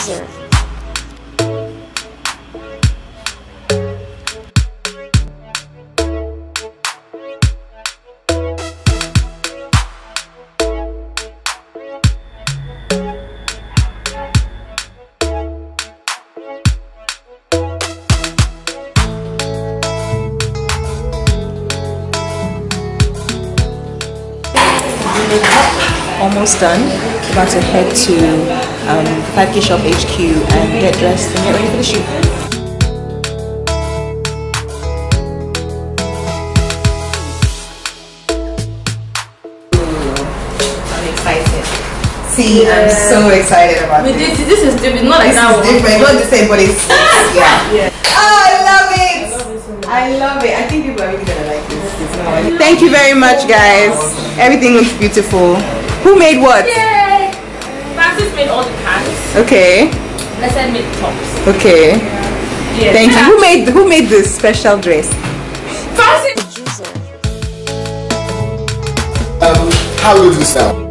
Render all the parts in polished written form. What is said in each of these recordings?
producer. Almost done. About to head to The5kShop HQ and get dressed and get ready for the shoot. I'm excited. See, I'm so excited about this. This is different, not like that one. This is different, not the same, but it's yeah. Oh, I love it! I love it. I think people are really gonna like this. Thank you very much, guys. Everything looks beautiful. Who made what? Yay! Francis made all the pants. Okay. Blessed made the tops. Okay. Yes. Thank you. Who made this special dress? Francis! Producer. How do we do this now?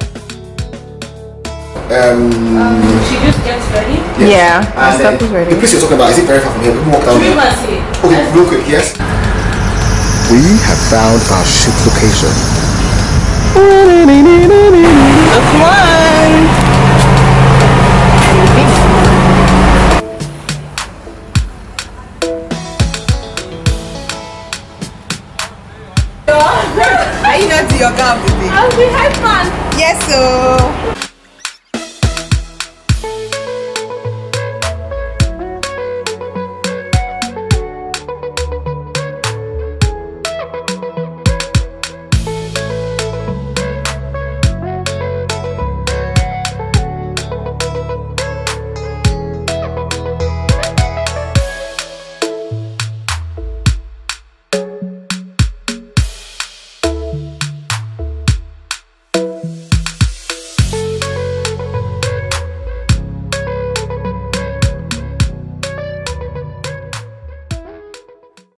She just gets ready. Yeah, And stuff is ready. the place you're talking about, is it very far from here? We can walk down Should we there. go and see it? Okay, real quick, yes? We have found our shoot location. So come on. Are you not to your gap today? I'll be hype man. Yes, so